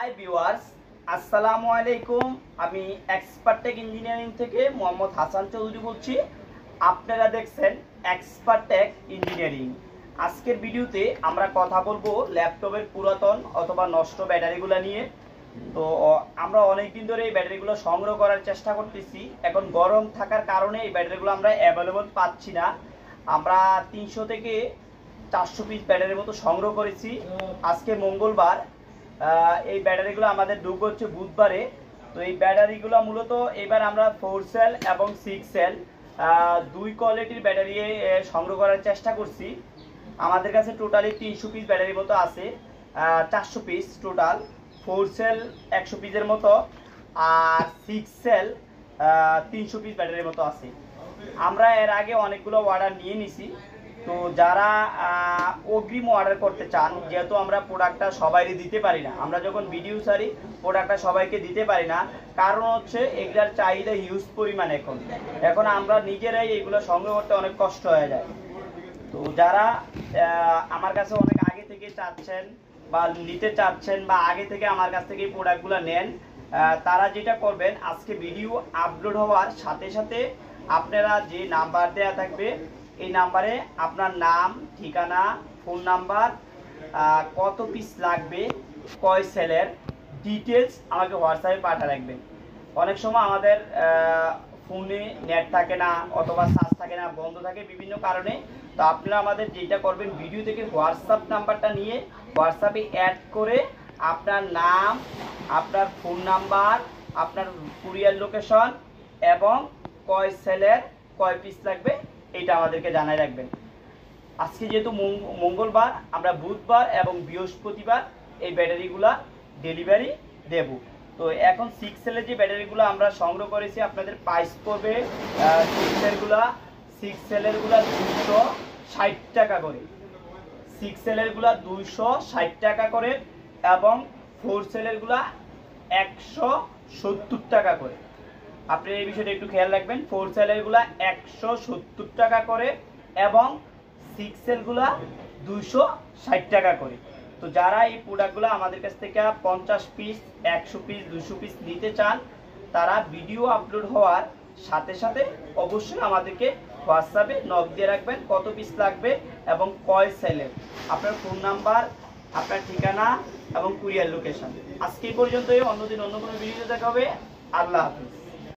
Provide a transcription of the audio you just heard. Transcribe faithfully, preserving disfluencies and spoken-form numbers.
Hi viewers, আসসালামু আলাইকুম। আমি এক্সপার্টেক ইঞ্জিনিয়ারিং থেকে মোহাম্মদ হাসান চৌধুরী বলছি। আপনারা দেখছেন এক্সপার্টেক ইঞ্জিনিয়ারিং। আজকের ভিডিওতে আমরা কথা বলবো ল্যাপটপের পুরাতন অথবা নষ্ট ব্যাটারিগুলো নিয়ে। তো আমরা অনেক দিন ধরে এই ব্যাটারিগুলো সংগ্রহ করার চেষ্টা করতেছি। এখন গরম থাকার কারণে এই ব্যাটারিগুলো আমরা অ্যাভেলেবল পাচ্ছি না। আমরা তিনশো থেকে চারশো পিস ব্যাটারির মতো সংগ্রহ করেছি। আজকে মঙ্গলবার, এই ব্যাটারিগুলো আমাদের ঢুক হচ্ছে বুধবারে। তো এই ব্যাটারিগুলো মূলত এবার আমরা ফোর সেল এবং সিক্স সেল দুই কোয়ালিটির ব্যাটারি সংগ্রহ করার চেষ্টা করছি। আমাদের কাছে টোটালি তিনশো পিস ব্যাটারির মতো আছে, চারশো পিস টোটাল। ফোর সেল একশো পিসের মতো আর সিক্স সেল তিনশো পিস ব্যাটারির মতো আছে। আমরা এর আগে অনেকগুলো অর্ডার নিয়ে নিছি। তো যারা অগ্রিম অর্ডার করতে চান, যেহেতু আমরা প্রোডাক্টটা সবাইকে দিতে পারি না, আমরা যখন ভিডিও ছাড়ি প্রোডাক্টটা সবাইকে দিতে পারি না, কারণ হচ্ছে এগুলার চাহিদা হিউজ পরিমাণ। এখন এখন আমরা নিজেরাই এগুলো সংগ্রহ করতে অনেক কষ্ট হয়ে যায়। তো যারা আমার কাছে অনেক আগে থেকে চাচ্ছেন বা নিতে চাচ্ছেন বা আগে থেকে আমার কাছ থেকে এই প্রোডাক্টগুলো নেন, তারা যেটা করবেন, আজকে ভিডিও আপলোড হওয়ার সাথে সাথে আপনারা যে নাম্বার দেওয়া থাকবে এই নাম্বারে আপনার নাম, ঠিকানা, ফোন নাম্বার, কত পিস লাগবে, কয় সেলের ডিটেলস আমাকে হোয়াটসঅ্যাপে পাঠিয়ে রাখবেন। অনেক সময় আমাদের ফোনে নেট থাকে না অথবা চার্জ থাকে না, বন্ধ থাকে বিভিন্ন কারণে। তো আপনারা আমাদের যেটা করবেন, ভিডিও থেকে হোয়াটসঅ্যাপ নাম্বারটা নিয়ে হোয়াটসঅ্যাপে অ্যাড করে আপনার নাম, আপনার ফোন নাম্বার, আপনার কুরিয়ার লোকেশন এবং কয় সেলের কয় পিস লাগবে এটা আমাদেরকে জানাই রাখবেন। আজকে যেহেতু মঙ্গলবার, আমরা বুধবার এবং বৃহস্পতিবার এই ব্যাটারিগুলা ডেলিভারি দেব। তো এখন সিক্স সেলের যে ব্যাটারিগুলো আমরা সংগ্রহ করেছি, আপনাদের প্রাইস পড়বে সিক্স সেলগুলা সিক্স সেলেরগুলা দুইশো ষাট টাকা করে, সিক্স সেলেরগুলা দুইশো ষাট টাকা করে এবং ফোর সেলেরগুলা একশো সত্তর টাকা করে। আপনি এই বিষয়টা একটু খেয়াল রাখবেন। ফোর সেলেরগুলা একশো সত্তর টাকা করে এবং সিক্স সেলগুলা দুইশো ষাট টাকা করে। তো যারা এই প্রোডাক্টগুলো আমাদের কাছ থেকে পঞ্চাশ পিস, একশো পিস, দুশো পিস নিতে চান, তারা ভিডিও আপলোড হওয়ার সাথে সাথে অবশ্যই আমাদেরকে হোয়াটসঅ্যাপে নক দিয়ে রাখবেন কত পিস লাগবে এবং কয় সেলের, আপনার ফোন নাম্বার, আপনার ঠিকানা এবং কুরিয়ার লোকেশন। আজকে এই পর্যন্তই। অন্যদিন অন্য কোনো ভিডিও দেখা হবে। আল্লাহ হাফিজ।